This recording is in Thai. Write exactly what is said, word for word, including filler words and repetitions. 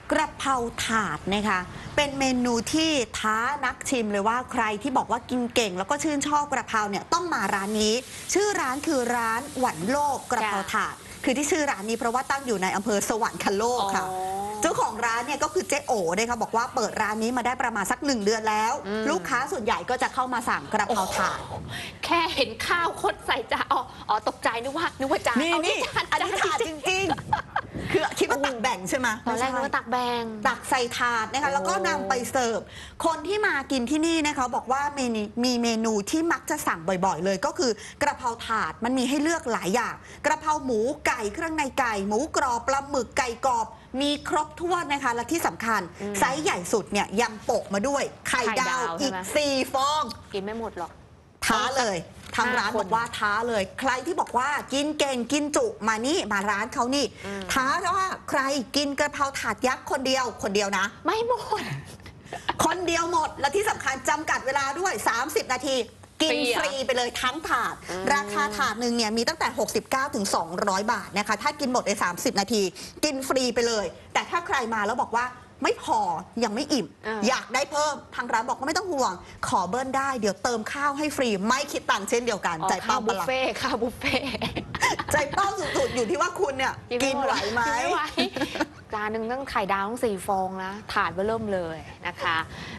กระเพราถาดนะคะเป็นเมนูที่ท้านักชิมเลยว่าใครที่บอกว่ากินเก่งแล้วก็ชื่นชอบกระเพราเนี่ยต้องมาร้านนี้ชื่อร้านคือร้านหวันโลกกระเพราถาดคือที่ชื่อร้านนี้เพราะว่าตั้งอยู่ในอำเภอสวรรคโลกค่ะเจ้าของร้านเนี่ยก็คือเจ๊โอ๋นะคะบอกว่าเปิดร้านนี้มาได้ประมาณสักหนึ่งเดือนแล้วลูกค้าส่วนใหญ่ก็จะเข้ามาสั่งกระเพราถาดแค่เห็นข้าวคนใส่จานอ๋ออ๋อตกใจนึกว่านึกว่าจานนี่นี่อันนี้ถาดจริงๆคือคิดว่าตักแบ่งใช่ไหมตอนแรกนึกว่าตักแบ่งตักใส่ถาดนะคะแล้วก็นำไปเสิร์ฟคนที่มากินที่นี่นะคะบอกว่ามีมีเมนูที่มักจะสั่งบ่อยๆเลยก็คือกระเพราถาดมันมีให้เลือกหลายอย่างกระเพราหมูไก่เครื่องในไก่หมูกรอบปลาหมึกไก่กรอบมีครบถ้วนนะคะและที่สำคัญไซส์ใหญ่สุดเนี่ยยังโปะมาด้วยไข่ดาวอีกสี่ฟองกินไม่หมดหรอกท้าเลยทางร้านบอกว่าท้าเลยใครที่บอกว่ากินเก่งกินจุมานี่มาร้านเขานี่ท้าว่าใครกินกระเพราถาดยักษ์คนเดียวคนเดียวนะไม่หมดคนเดียวหมดและที่สำคัญจำกัดเวลาด้วยสามสิบนาทีกินฟรีไปเลยทั้งถาดราคาถาดหนึ่งเนี่ยมีตั้งแต่หกสิบเก้าถึงสองร้อยบาทนะคะถ้ากินหมดในสามสิบนาทีกินฟรีไปเลยแต่ถ้าใครมาแล้วบอกว่าไม่พอยังไม่อิ่ม อ, อยากได้เพิ่มทางร้านบอกว่าไม่ต้องห่วงขอเบิ้ลได้เดี๋ยวเติมข้าวให้ฟรีไม่คิดตังค์เช่นเดียวกันใจเป้าบุฟเฟ่ข้าวบุฟเฟ่ใจเป้าสุดๆอยู่ที่ว่าคุณเนี่ยกินไหวไหมจานหนึ่งตั้งไข่ดาวต้องสี่ฟองนะถาดเบอร์เริ่มเลยนะคะ